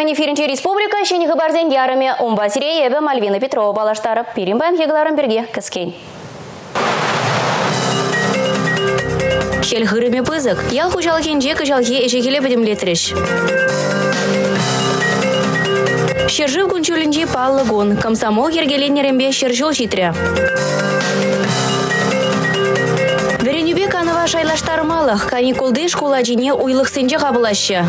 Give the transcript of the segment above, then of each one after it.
Хуларин эфиринче республика шені хабарзен ярыме Умбасире ебе Мальвина Петрова балаштарып перимбан егыларын берге кіскен. Хел хырыме пызык, ял хужалхенже кыжалхе эшекеле бідімлетіріш. Шержив күнчулінже паллы гон, комсомол ергеленнерембе шержил житря. Веренюбе канова шайлаштармалық, каникулды школа жіне уйлық сенже қабылашы.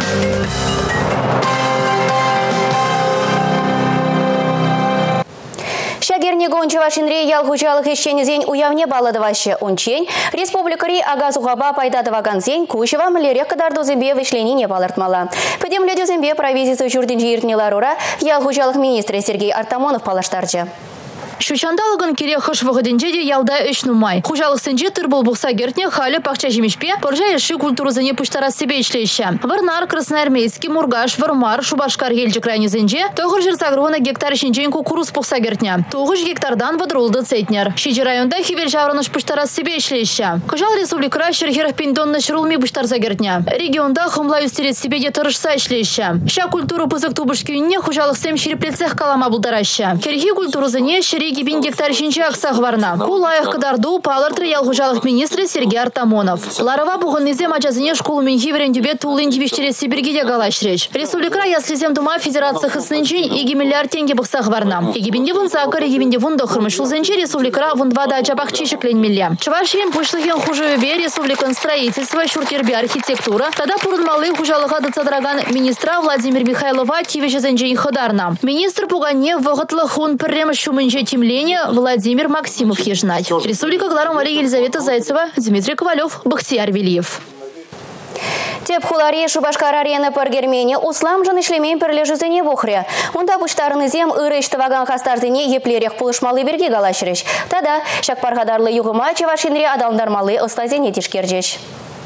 Шагерне гончева шинре ял хучалық ешченезен уявне баладывашы ончен, республикари агазуғаба пайдадываган зен кушева мілере қыдарду зімбе вишленіне балартмала. Пөдемледі зімбе провизисы жүрдінжі иртнеларура ял хучалық министрі Сергей Артамонов палаштарчы. Шучандалыгын кере хыш вғыденжеде ялда үш нумай. Хужалық сенже тұрбыл бұқса гертне халі пақча жемешпе, пыржа еші культурызыне пұштара себе ішлейші. Варнар, Красноармейский, Мургаш, Вармар, Шубашкар елжі крайнезенже, тоғыр жыр сағырғына гектар шенжен кукуруз бұқса гертне. 9 гектардан вадрулды цейтнер. Шеджі районда хевел жавраныш пұштара себе ішлейші. Кыжал республикара шерхерах пиндонны шырулми пұштарза гертне. Регионда хымла үстерет себе де тұрышса ішлейші. Ша культуру пызык тубыш күйінне хужалық сем шереплецех калама бұлдарашы. Керхи культурызыне Гибин гектар шинче аксах варна. Кулаях кадарду палыртры ялгужалық министрі Сергей Артамонов. Ларова бұғыннезе мачазыне школу менхи верендюбе тулын дебештере Сибиргиде галашреч. Республикара яслезем дума федерация хыснынчен 2 миллиард тенге бұқсах варна. Егибинде вун сакар, егибинде вун дохырмышыл зенче республикара вун двада чапақ чешеклен милле. Чавашин пушлыхен хужеве республикан строительство, шуртербе архитектура. Тада пурнмалы хужалыға дыцадраган министра Владимир Михайлова тивеше зенчен ходарна. Министр пугане вғытлы хун піррем шумынче Владимир Максимов ежнать. Республика Глару Мария Елизавета Зайцева, Дмитрий Ковалев, Бахтияр Велиев. Теп хулари Шубашкар арены пар Гермене услам жын ишлемейн пірлежізіне вухре. Онда бұштарыны зем ыры іштіваган қастарзыне еплерек пулышмалы берге галашырыш. Тада шакпаргадарлы юғыма чевашинре адалдармалы ыстазене тишкердеш.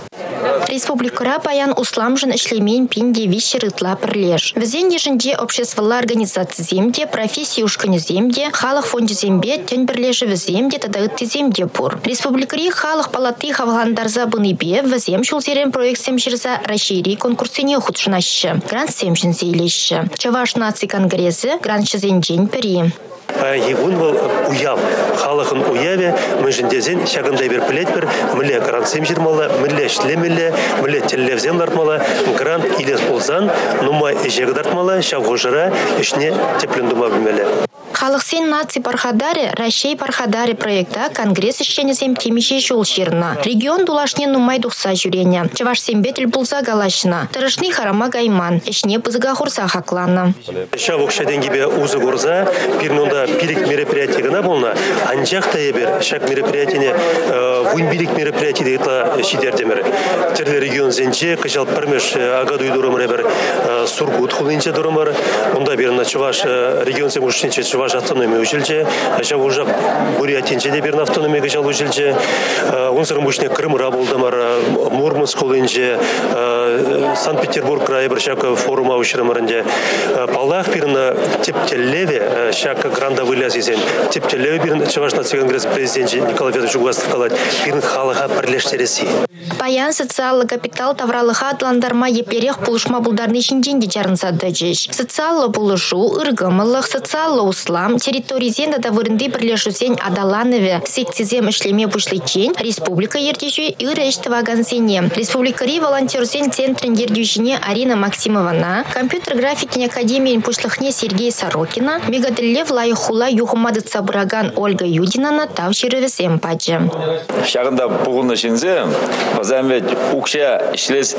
Республикара паян усламжын ишлемейн пинде виші рытла пірлеш. Візен ешінде обществолла организация земде, профессии ушканы земде, халық фонде зембе, тен бірлеші віземде, тада үтті земде пур. Республикари халық палаты хаваландарза бұныбе, візем шулзерен проект семшірза расшири конкурсыне худшынашы. Грант семшін зейлеші. Чаваш наци конгрессы грант шызен піри. Егун был уяв, халахын уяве, мы жіндезен шагындай бір пілет бір, мүле грантсем жирмала, мүле шлемеле, мүле телевзем дартмала, грант илес болзан, нумай ежегі дартмала, шавғожыра, ішне теплендума білмелі. Халықсен наци пархадаре, Рашей пархадаре проекта конгресс ишченезем темеше жол шерна. Регион дулашне нумай дұқса жүрене. Чаваш сембетіл бұлза галашына. Тұрышны харама гайман. Ишне пызыға құрса хақланы. Шавық шаденгебе узы горза, пирнонда пилик мероприятие гана болна. Анжақ таебер, шак мероприятине, вуйнбилик мероприятие дейтла шидердемер. Терлі регион зенче, кыжал пірмеш агаду идурамыр ebер сургут хулынче дурамыр. Онда берна чаваш регион зем ушнече чаваш автономия училище, жав уже Бурятинче де берна автономия кыжал училище. Онсырым ушне Крымра болдамар, Мурманск хулынче, Санкт-Петербург край бір шак форума учирамырынде. Палах берна тептелеве, шак гранда вылез есен. Тептелеве берна чаваш наци конгресс президенті Николай Федорович Угастов калат, берна халаха бірлештересі. Паян социалы капитал тавралыха атландарма еперех пулышма булдарны шинженде жарынса дөжеш. Социалы пулышу, ыргымылық, социалы услам, территоризен да вырынды бірлешусен адаланове, сектизем ішлеме бұшлечен, республика ердеші ыры іштіваган сене. Республикари волонтерсен центрін ердешіне Арина Максимована, компьютер графикин академиен пушлыхне Сергей Сорокина, мегаділлев лайхула юхумады цабыраган Ольга Юдинана тав шеревесем паджы. Шағында бұғылны шинзе, Вазамвет укша ишлес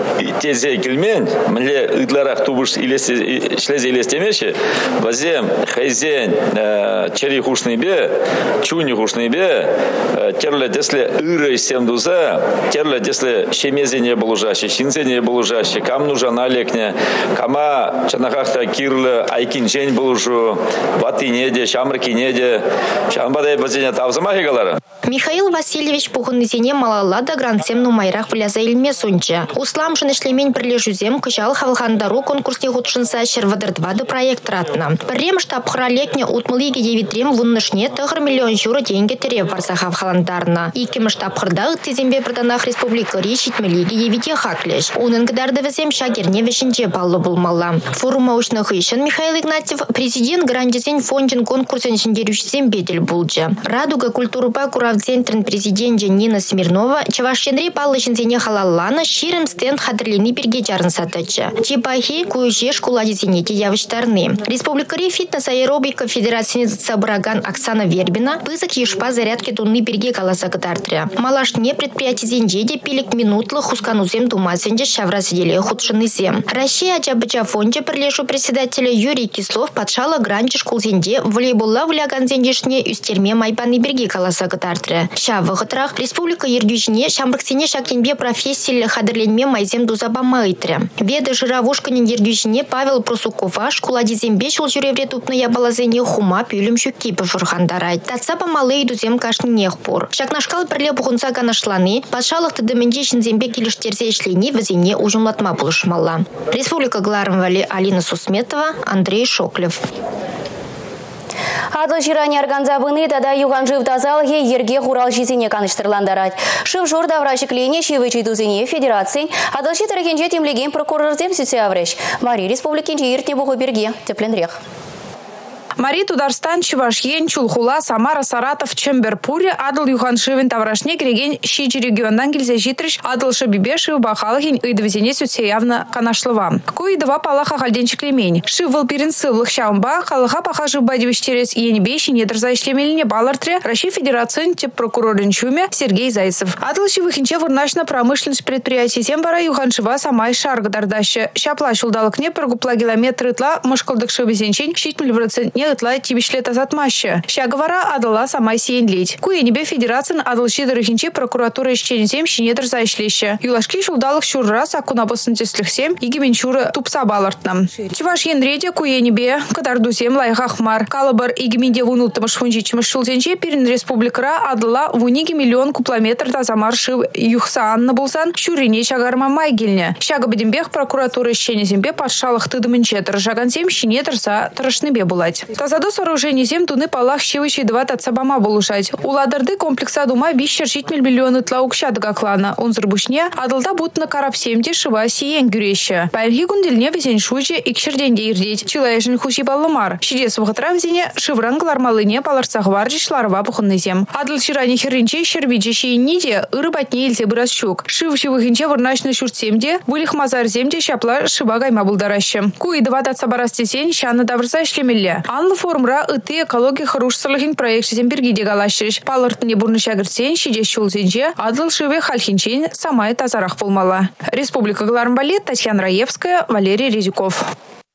тезе келмен, мле ыдларах тубуш ишлес илестемеші, вазем хайзен чери хушный бе, чуни хушный бе, терле десле ыры семдуза, терле десле шемезе не был ужаще, шинзе не был ужаще, кам нужен алекне, кама чанахахта кирлы айкин жень был ужу, ваты неде, шамрки неде, шамбадай базене тавзамахи галара. Михаил Васильевич пухыннызене малалада грантсем нумайрах вляса илме сунча. Услам шынышлемень прирлежузем кышал хавалхандару конкурсне худшынса шервадырдвады проект ратна. Біррем штаб хралетне утмылыге евитрем вуннышне тығыр миллион журы деньги терев барса хавхаландарна. Икем штаб хырдагы тезембе бірданах республикари шитмелиге евите хаклеш. Унын гдарды візем шагерне вешінче баллы булмалла. Форум научных ишен Михаил Игнатьев президент грандизен фондин конкурсын шендерюшсем бедель булджа. Радуга культурупа куравцентрин президенте Нина Смирнова чавашенри паллышынсене халалланы ширым стенд хадырлени берге жарын сатычы. Чипахи куюше шкуладизенеке явыштарны. Республикари фитнес аэробика федерацияны собраган Оксана Вербина пызык ешпа зарядки тунны берге каласа кытартря. Малашне предприятизенже де пилик минутлы хусканузем тумасенже шавразделе худшынызем. Россия Ачабыча фонде прилешу председателя Юрий Кислов подшала гранчы шкулзенде волейболла вляганзендешне үстерме майпаны берге каласа кытартря. Шавығытрах республика ергюжіне шамрыксене шакенбе профессиялы хадырленме майзем дузабама ытря. Веды жыравушканен ергюжіне Павел Просукова шкуладизембе шул жүревре тупны ябалазене хума пюлем шукипы фурхандарай. Татсапа малый дузем кашны нехпур. Шакнашкал пірле бұғынса канашланы, патшалық тыдымінде шинзембе келіштерзе ішлені візене ужымлатма бұлышмалла. Республика Глармвали Алина Сусметова, Андрей Шоклев. Адыл жирани арганзабыны тада юған жив тазалге ерге хурал жизине каныштырландарад. Шив жур даврашиклене шивычы дузине федераций, адылши таракенже темлеген прокурорзем сүтсе авреш. Мари республикенже иртне бұғы берге тепленрех. Мари Тударстан, Чувашьен, Чулхула, Самара, Саратов, Чемберпуре, Адыл Юханшивен, Таврашне, Греген, Щичи региондан Гильзе Житрич, Адыл Шабибешев, Бахалахин, Идовизене Сюце явно Канашлова. Куи два палаха хальденчик лемень. Шивал Пиренсывлых Шаумба, Халаха Пахажи Бадивичтерес и Енебейши, Недерзайшлемельне Балартре, Раши Федерацион, прокурорин Чуме, Сергей Зайцев. Адыл Шивыхинче вырнашно-промышленность предприятий Зембара Юханшива, Самай Шарга Дардаща, Щапла Шулдалакне, Прогупла километр Итла, Машкалдык Шабизенчень, Щитмельбрацен, Итла тибишлет азатмаще. Щаговара адала сама сиенлить. Куенебе федерацин адал щидрыхинче прокуратура исчензем щенедр зайшлище. Юлашки шулдалых шуррас акунабосынтеслих сем игименчура тупса балартнам. Чуваш енреде куенебе кадардузем лайхахмар. Калабар игименде вунултамыш фунжичмыш шулзенче перин республикара адала вуниги миллион куплометр тазамар шив юхса Анна булсан щурине чагарма майгильня. Щагабедембех прокуратура исчензембе патшалых тыдымынчетр жагансем щенедр за тарашныбе булать. Тазаду сооружений зем туны палах щевычей два татсабама булушать. Уладарды комплекса дума бищер житмель миллионы тлаукщадыга клана. Он зрбушне адылда бутна караб семде шива сиен гюреща. Пайрги гундельне везень шуйже икшерденде ирдеть. Чилаешин хуши баллымар. Щидес вғытра везене шиврангылар малыне паларцах варжиш ларва пухынны зем. Адыл ширани херинче щербиджи шиенниде ырыбатне илзе бырасчук. Шив шивыхинче вырнашны шуртсемде вылих мазар земде щапла шиба гайма булдараще. Куи два татсабарасте сень щаны даврса шлемелле. Анлы форумра ыты экология хорошсылыгин проекте зембергиде галашырыш. Палыртыне бурны шагыртсен, шидеш чулзенже, адыл шиве хальхинчен самай тазарах болмала. Республика Глармбале, Татьяна Раевская, Валерий Резюков.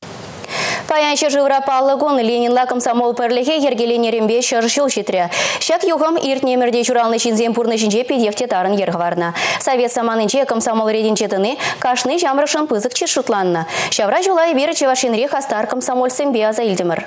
Паяншы Живрапаллыгун Ленинла комсомол перлихе ергеленерембе шыршыл шитре. Шак югам иртнемерде журалны шинзем пурны шинже педефте тарын ергварна. Совет саманынче комсомол рединчетыны кашны жамрышын пызык чешутланна. Шавра жулай бері чевашинре хастар комсомол сэмбе аза илдемір.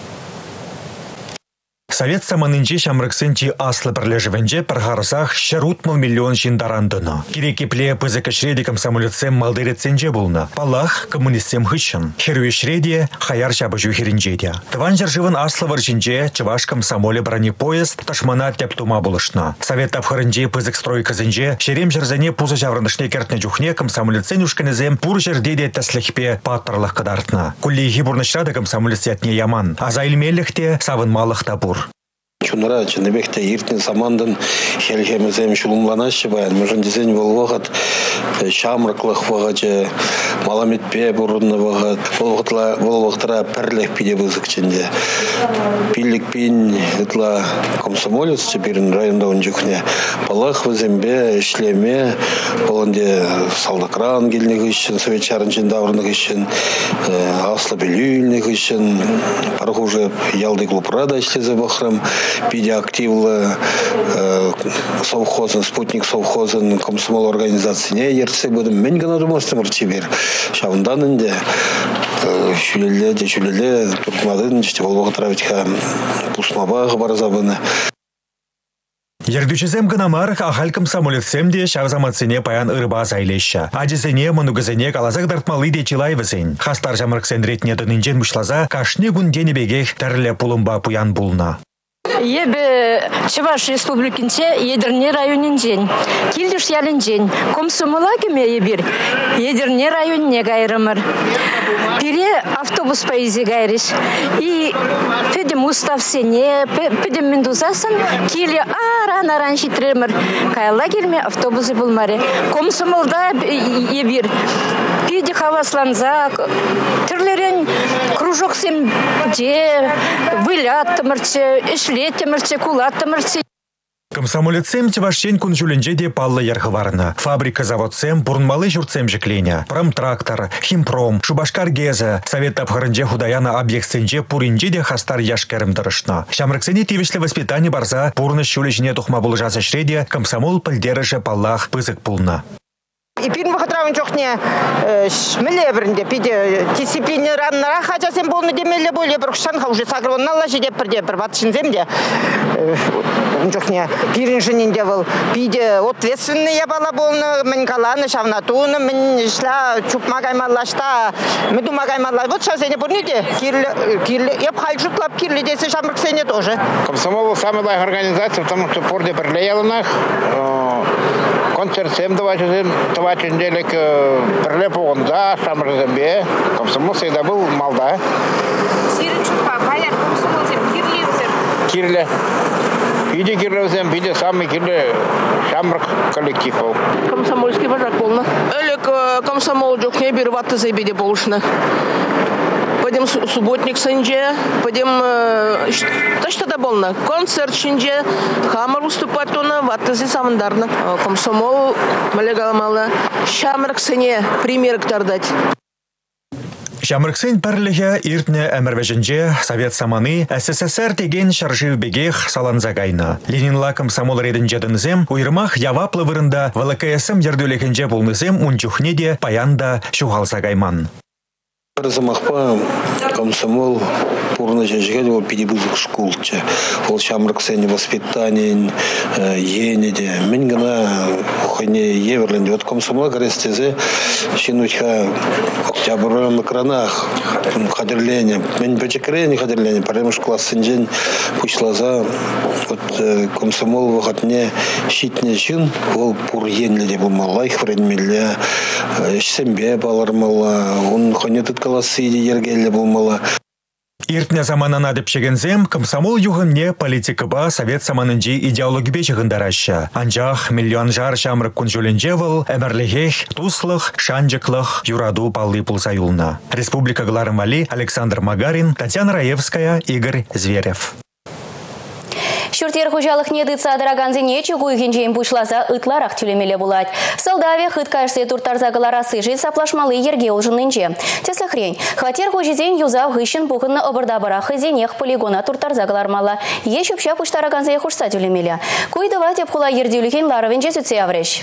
Совет саманынче шамрыксынчи аслы бірлежівенже пархарысах шарутмыл миллион жиндарандыны. Кирекепле пызыка шреди комсомолецем малдыретсенже булна. Палах коммунистсем хыщын. Херве шреди хаяр шабыжу херинжеде. Тыван жаржывын аслы варжинже чываш комсомоле бронепоезд ташмана тяптума булышна. Совет апхарынже пызык стройкызынже шерем жарзане пузы жаврынышне кертне жухне комсомолецен ушканезем пур жердеде таслихпе паттарлах кадартна. Куллиги бурнышрады комсомолец ятне яман. Аза илмеллихте савын малых табур. Чунара чыныбекте иртин самандан хелхемезем шулумланашы баян. Можен дизень бол вағат шамрыклых вағачы, маламетпе бұрынны вағат. Бол вақтыра пәрлек пиде бұзықчынде. Пиллик пин ытла комсомолец чеберін районда он жүхне. Палах візембе, ішлеме, болынде салдакран келінек үшін, совет чарынчын даврынық үшін, аслы белюйлінек үшін, пархуже ялды клубрада ішлезе бақырым. Пиде активлы совхозын, спутник совхозын, комсомол организацияне ерце будем. Мен гана думастым рчебер. Шавындан инде шүлеле, туртмадын, болбағы травитка пусмабағы барзабыны. Ердючізем гынамар ахаль комсомолецем де шавзаматсене паян ырба зайлеща. Аджисене манугызене калазак дартмалы де чилайвызен. Хастар жамырксен ретне дынынжен мышлаза кашны гундені бегех тәрлі пулымба пуян булна. Ебе Чуваш республикинче Едерне районинжен. Килдиш ялинжен. Комсомола кеме ебир. Едерне районне гайрымыр. Пире автобус поездзе гайриш. И педем устав сене, педем мендузасын, киле аран шитремыр. Кайла келме автобусы булмаре. Комсомолда ебир. Педе хавасланза, тірлерен кружок сем де, вылят-тымырче, ишлет-тымырче, кулат-тымырче. Комсомолецем Чувашчен кунжуленже де паллы ярхыварына. Фабрика заводсем, бурнмалы журцем жекленя. Промтрактор, химпром, Шубашкар геза, Совет тапхарынже худаяна объектсенже пуринже де хастар яшкерім дырышна. Шамрыксене тивишле воспитание барза пурны шулежіне тухма булжаса шреде комсомол пылдерыше паллах пызык пулна. И пин вахатравын жоқне шмелебірінде пиде дисциплинированныра хачасен болны демелі боле бір құшанға уже сагровоннала жедеп бірде бір батышынземде жоқне пиринжинінде был пиде ответственные бала болны мен каланы шавнатуны мен шла чупмагаймаллашта мен думагаймалла вот шавзене бурниде кирле еп хал жұтлап кирле десе шамрыксене тоже. Комсомол самая большая организация, потому что порде прилеялынах концерт 7-2 неделек прилеп оғында, Шамрыкзембе, комсомол всегда был малда. Кирле. Иди кирлевзем, иди самый кирле Шамрык коллектив был. Комсомольский вожак полно. Элек комсомол жоқ не бир ватты зайбеде болушны. Пойдем субботник сенже, пойдем что-то болно. Концерт шинже, хамар выступать тона, ватты самандарно. Комсомол малегаламала, Шамрык сене пример дать. Шамрыксен пәрліге иртне әмірвежінже Совет саманы СССР деген шаржив бегех саланзагайна. Ленинла комсомол редінжедінзем уйырмах яваплы вырында ВЛКСМ ердулекенже болнызем унчухнеде паянда шуғалсагайман. Замахпа комсомол пурна жежгел ол педибузык школча. Ол Шамрыксене воспитание енеде. Мен гына хойне еверленде. Вот комсомол гарестезе шинутха октябрь экранах хадерление. Мен бечекрени хадерление. Паремуш классын жен пучлаза. Вот комсомол вахатне щитне жин. Ол пур енледе булмала. Их вредмеле. Шсембе балармала. Он хойне каласыйды ергелі болмала. Иртне заманана деп шегензем, комсомол юғынне политикаба Совет саманынжи идеологибе жығындараща. Анжақ миллион жар шамрык күнжөленже выл, әмірлігех, туслық, шанжықлық, юраду паллы пулсаюлна. Республика Гларымали, Александр Магарин, Татьяна Раевская, Игорь Зверев. Шүртер хужалық недыца адараганзене чугуй генжейн бушлаза ытларах тюлемеле булать. Салдаве хыткашсе туртарзагалара сыжи саплашмалы ерге улжынынже. Тесла хрень. Хватер хужизен юзав гыщен бухынна обырдабара хызенех полигона туртарзагалармала. Ешупша пуштараганзе хушса тюлемеле. Куйдыва деп хула ердюліген ларовенже сүтсе авреш.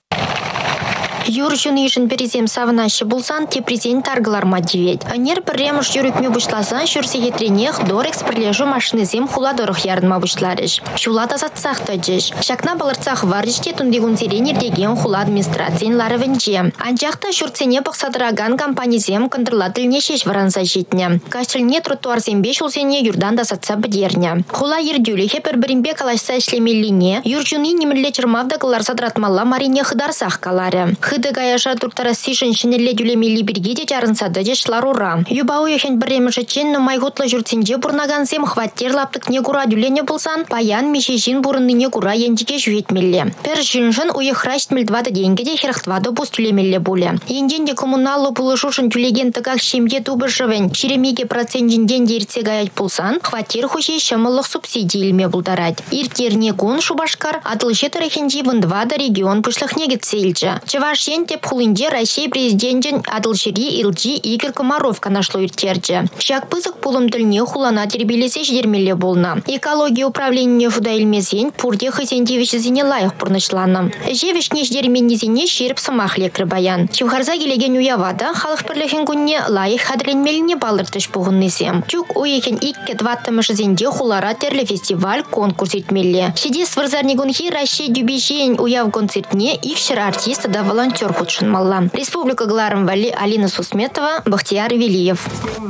Юржын ешін перезем савынашы болсан, те президент таргыларма девет. Анер бірремыш юрікме бұшлазан, жүрсе етренех дор эксперлежу машинезем хуладорық ярынма бұшларыш. Шулат азатсақ тәджіш. Шакна балырцақ варыште түндегін зерен ердеген хула администрациен ларывенже. Анжақта жүртсене бұқсадыраган компанизем контролатылне шеш варанса жетіне. Кашылне тротуарзембе шулсене юрдан дасатса бідерне. Хула ердюліхе бір-бірінбе калашса ішлемеліне, юржыны немілі чырмавда кыларса дратмалла марине хыдарсақ калары. Хыды гаяша туртараси женщинелле дюлемели биргеде жарынсады дешлар ура. Юбау ехен біреміші чен майготлы жүртсенде бурнаганзем хваттер лаптыкне кура дюлене болсан, паян мешежин бурынныне кура ендеге жүйетмелле. Пер жинжын уехрашт мельдвады денгеде херхтвады бус тюлемелле боле. Енденде коммуналлы булышушын тюлеген тыгах шемге тубышывен, шеремеге процентжинден дерце гаять болсан, хваттер хуже шамылық субсидийлме булдарать. Иртерне кун Шубашкар атылшы тарихенжи вындвады регион пышлых негет сейлчі. Чувашен теп хулинде Россия президентен Адылшири Илджи Игорь Комаров канашло иртерджи. Шак пызык пулым дылне хулана тербелесе ждермеле болна. Экология управления фуда илмезен пурде хызендевич зене лайық пурнышланы. Жевишне ждерменнезене шеріп сымахле крыбаян. Чевхарза келеген уявада халық бірлеген күнне лайық хадырленмеліне балыртыш бұғыннезем. Чук ойекен икке 20 зенде хулара терлі фестиваль конкурс етмелі. Шеде сварзарнигунхи Россия дюбежен уяв концертне икшер артист да волонтер худшынмалла. Республика Гларым Вали Алина Сусметова, Бахтияр Велиев.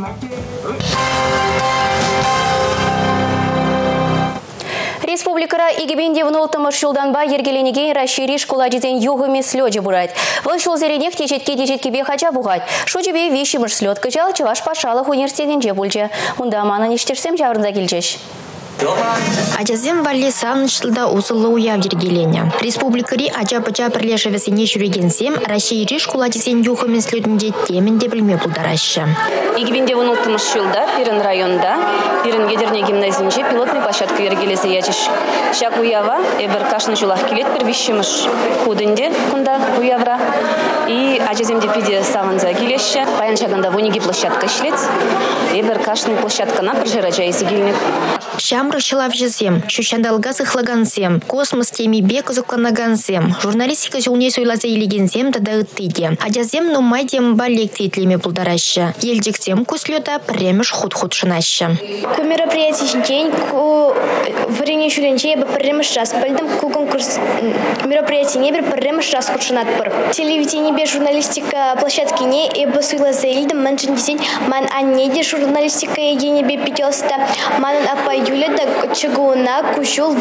Республикара игибенде внолтымыш шулданба ергеленеге расшири школа жезен югыми слёджи бурать. Выл шул зеренек тежетке хача бугать. Шучебе вещимыш слёт кычал Чуваш Пашалых университетинже бульче. Унда мана ништерсем жаврынза келчеш. Ажазем Валли Савнышлда узылы уяв ергелене. Республикари ача-пача прирлешевесене жүрегенсем Россия школа жезен югыми слётінде темінде білме бұлдарашы. Игибенде внолтымыш шулда, Пирин районда, Пирин ядерне гимназинче пилотный площадка ергелесе ячеш. Шак уява, эбер кашны жулах келет первищимыш худынде кунда уявра. И ажаземде пиде саванза келеші. Паян шаганда вуниги площадка шлец. Эбер кашны площадка на пржерача изигильник. Шамры шылав жезем, шучандалга сыхлагансем, космос теми бек узыкланагансем, журналистика жулне суйлаза илегенсем тада ыттыйде. Ажазем нумай демба лекции тлеме пулдарашы. Елдексем куслёда премеш худ-худ шынашы. Ку мероприятий день, ку варенье шуленче я бы премеш раз пальдем, ку конкурс мероприятий не бер премеш раз худ шынат пыр. Телевидение бе журналистика площадки не я бы суйлаза илдем манжын десень, ман аннеде журналистика егене бе питёста, манан апа Юля да чыгуна кушул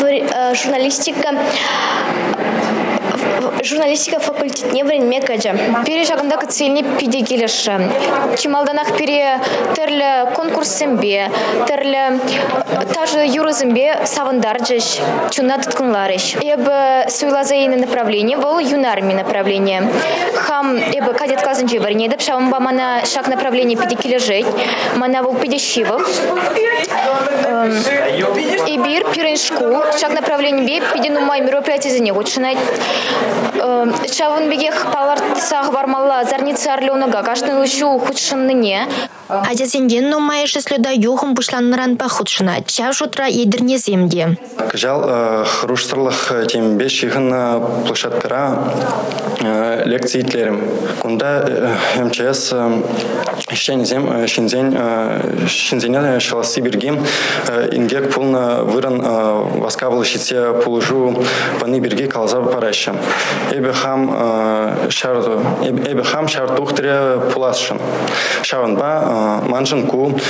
журналистика факультетне время каджа. Пере шагында кыцельне пиде келеші. Чималданах пере терлі конкурсымбе, терлі тажы юрызымбе савындарджыш, чуна тұткынларыш. Ебі суйлазайны направление, бұл юнарми направление. Хам ебі кадет казынчы варнедіп, шавымба мана шаг направление пиде кележет, мана бұл пиде шивы. И бир пиреншку, шаг направление бе, пиде нумай мероприятие за него чинать. Чавын бегех палартсах вармалла зарницы орлёнага, кашны лышу худшынныне. Ажазенден нумай шеслёда юхым бушланныран пахудшына, чав шутра едерне земде. Кыжал хруштырлых тембе шихын площадкара лекции итлерим. Кунда МЧС шинзене шаласы бергем ингек полна выран васкавыл щите полужу паны берге калза параща. Эбе хам шартухтре пуласшын. Шаванба манжын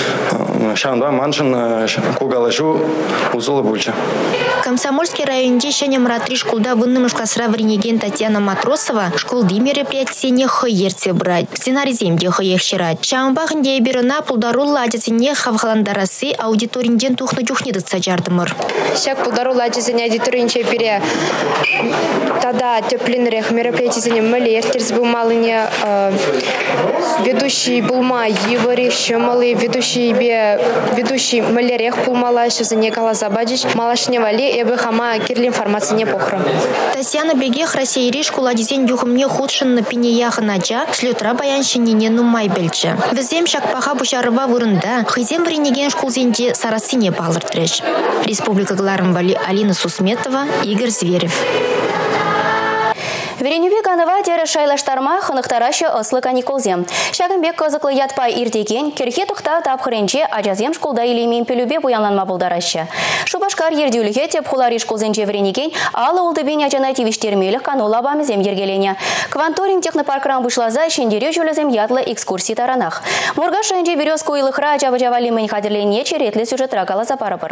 ку галажу узулы бульча. Комсомольский районде шене мратри школда вынным шкасра вренеген Татьяна Матросова школды мероприятие не хыерте брать. Сценарий земде хыех щирать. Шамбахынде берына пулдару ладезіне хавхаландарасы аудиторинден тухны чухнеді саджардымыр. Шак пулдару ладезіне аудиторинче бере тада тепленрех мероприятие мали ертерс был малыне ведущий булма Ивари щемалы ведущий малерех пулмала ще за некала забадич малашне вали эбы хама кирли информации не похром. Татьяна бегех Россия школа дизайн юхымне худшын на пинеях нача слетра баяншинине нумай бельче. Везем шак паха бушарова вырында хызем вренеген школзенде сарасыне балыртреш. Республика Гларым Вали Алина Сусметова, Игорь Зверев. Веренюбе канава тере шайлаштарма хынықтарашы ыслы каникулзем. Шагынбек кызыклы ятпай иртекен, керхе тұқта тапқыренче ажазем школда илемен пелюбе буянланма болдарашы. Шубашкар ердюліге теп хулари школзенче веренекен, алы олды бен ячана тивиштермелі канула бамызем ергелене. Кванторим технопаркрам бұшлаза шендере жүлізем ятлы экскурсий таранах. Мурга шенже березку илықра ажабы-жавали мэнь хадерлене черетлі сюжет ракала запарабыр.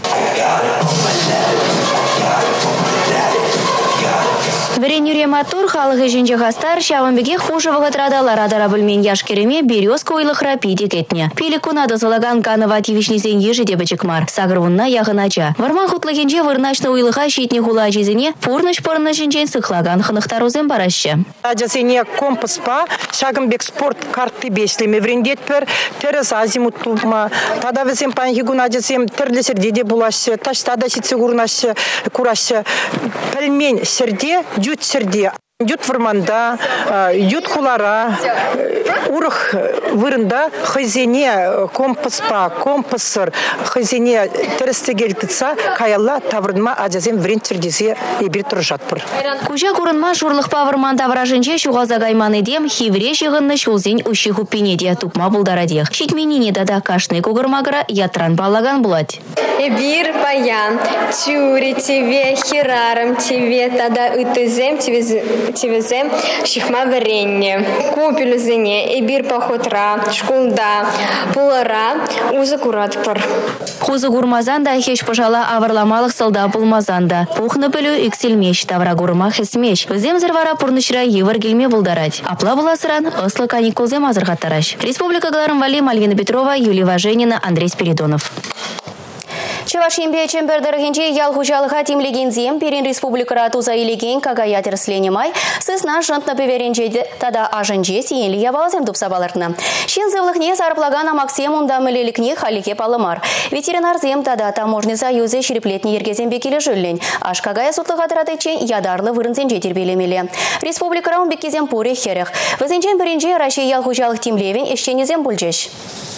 Веренюре матур халығы жинже ғастар шавынбеге хушывығы традалар адара білмен яшкереме березка ойлықра пиде кетне. Пеликунады залаган каныва тивишнесен ежі деп чекмар. Сағырвынна яғынача. Варман хутлығенже вырнашны ойлыға шетне хула жезіне пурныш-пырны жинжен сықлаган хынықтарузен барашы. Ажасене компаспа шагынбек спорт карты беслеме врендетпер терес азимут тулма. Тада візем панхигун ажасем тірлі сердеде булашы, таштада сетсе курашы, пельмень серде, жут серде. Ют варманда, ют хулара, урах вырында хазине компассор, хазине терестегельтица, каялла таврдма аджазем врентердизе ибир туржатпыр. Кужа курынма шурлықпа варманда вражынче шуғаза гайманы дем хивре шығынны шулзен уши хуппенедия тупма булдарадех. Шитменине дада кашны кугырмагыра ятран балаган булать. Эбир паян, тюри тебе, хирарам тебе, тада ütызем тивезем, шихма варенье. Купилю зене, эбир похотра, шкулда, пулара, узы куратпыр. Хузы гурмазанда хеш пожала аварламалық салда пулмазанда. Пухны пылю иксельмеш, тавра гурма хесмеш. Зем зырвара пурнышра евар гельме булдарать. Апла буласыран, ослы каникулзем азырхаттараш. Республика Галарым Вали, Мальвина Петрова, Юлия Важенина, Андрей Спиридонов. Чевашимбе чембердергенче ял хужалыха тимлегензем перен республикара туза илеген кагаятер сленемай сысна жынтны певеренче тада ажынче сиенли ябалзем тупсабалыртны. Шен зывлыхне сарплагана Максим унда мылеликне халике палымар. Ветеринарзем тада таможный союзе шереплетне ергезембе келе жүллен. Аш кагая сутлыға тратычен ядарлы вырынзенче тербелемеле. Республикара унбеккезем пуре херех. Вызенчен бірінче Раши ял хужалых тимлевен ешченезем бульчеш.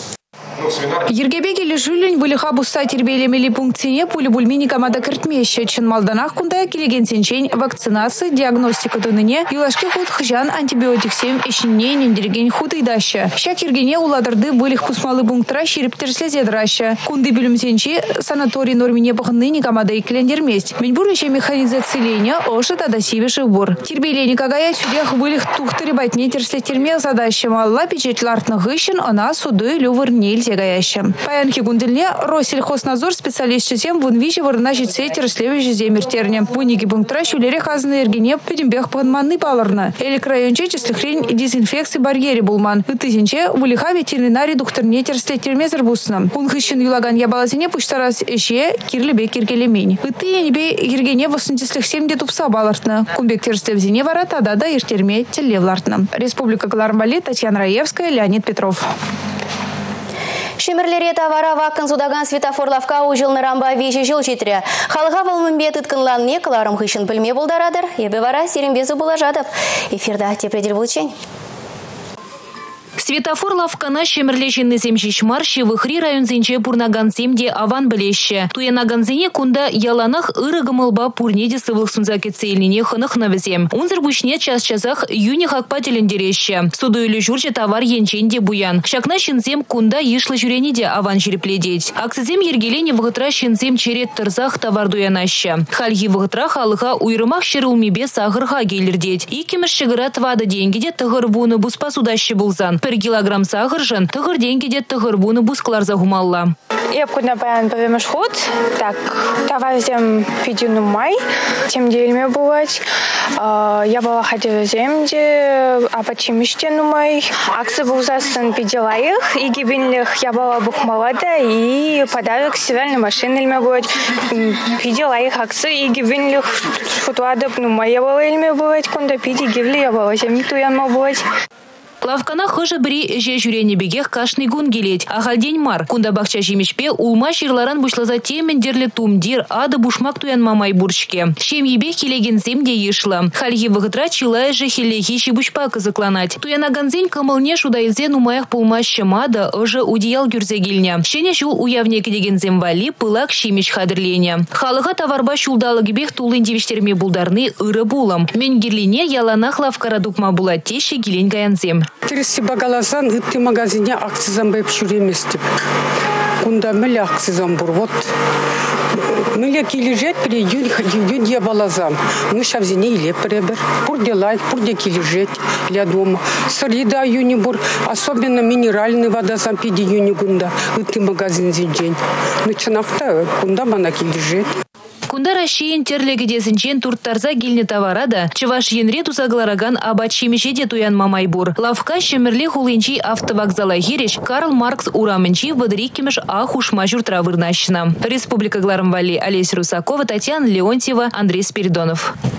Ергебеге лежулень вылиха буста тербелемели пунктине пулебульмини камада кыртмеща чын малданах кундая келеген сенчень вакцинасы, диагностика туныне, юлашки худ хыжан антибиотиксем ешинне нендерген худ идаща. Щак ергене уладырды вылих пусмалы пунктра шерептерслезе драща. Кунды билюм сенчи санаторий нормине пахынныне камада и клендерместь. Меньбурыще механизациления оша тада сивиши бур. Тербелени кагая сюдях вылих тухтыри батне терсле терме задаща малла печать лартна гыщен, она судой лювырнель гаяща. Паянки гундельне Россельхознадзор специалист чесем вунвичи вырнажить сетер слевежи земертерне. Вуники пунктра шулере хазны эргене педембех панманны паларна. Элик районче числихрень дезинфекции барьере булман. Тысяче вулиха ветеринарий докторне терсле термезер бусна. Унхыщен юлаган ябалазине пуштарас эше кирлебе киргелемень. Ты небе ергене восьмидесятых 70 тупса балартна. Кумбек терсле в зине варата дада иртерме телевлартна. Республика Галарым Вали, Татьяна Раевская, Леонид Петров. Шемерлере тавара вакын судаган светофорлавка ужылны рамба вежі жыл жетірі. Халыға валмынбе тұткынланне кыларым хышын пілме болдарадыр. Ебе вара серембезі бола жадып. Эфирда тепредел болчень. Светофор лавкана шемерлешенны земшишмар шевыхри районзенче пурнагансемде аван білеші. Туянаганзене кунда яланах ырыгымылба пурнеде сывлық сунзаке цейліне хынық навізем. Унзыр бушне час-часах юни хакпа телендереші. Судуйлы журче товар енченде буян. Шакна шинзем кунда ешлы жүренеде аван жерепледеть. Аксызем ергелене вғытра шинзем черет тырзах товар дуянаща. Хальги вғытра халыға уйрымах шерулмебе сағырға келірдеть. Икеміш шығыра твады денгеде тығыр вуны бұспа судащы бұлзан. Per килограмм сахаржан, тығыр деньгеде тығыр буны бускалар загумалла. Я куда баян повемеш ход, так тавазем пидюну май, тем дельме бывать. Я была ходила земде, а почему штену май. Акция был застан пидела их, и гибельных я была бухмалада, и подарок стиральной машины льме бывать. Пидела их акции, и гибельных футуадов, ну моя была льме бывать, куда пиди гибли я была землю туян ма бывать. Лавкана хыжы біри же жүрені бегех кашный гун келет. Ахалдень мар. Кунда бақча жемешпе улма ширларан бушлаза темендерлі тумдир ады бушмак туян мамай бурчке. Шем ебе келеген земде ешлы. Хальги вғытра чилая же хелехи шибушпа кызыкланать. Туяна ганзень кымылне шудайзен умаях пулма шамада ыжы удиял гюрзегильня. Шене шу уявне кедеген земвали пылак шимеш хадырлене. Халыға таварба шулдалы бех тулын девиштерме булдарны ыры булам. Мен гирлине яланах лавкара дукма була теші гилен гаянзем. Тересі бағаласан үтті магазине акцизан байып жүреместіп. Кунда мүлі акцизан бұр. Вот мүлі кележет пірі юн я балазам. Мы шавзине иле пребер. Пурде лайт, пурде кележет для дома. Сырида юни бұр. Особенно минеральный вода сам пиди юни гунда. Үтті магазин зенжен. Ну чынақта кунда мана кележет. Кунда Россиян терлегедесінчен турттарза гильне товарада, чываш енре тузаглараган абачимешеде туян мамайбур. Лавка шемерле хулинчи автовокзала хиреш Карл Маркс ураменчи выдрикимеш ахушма журтра вырнащина. Республика Галарым Вали, Олеся Русакова, Татьяна Леонтьева, Андрей Спиридонов.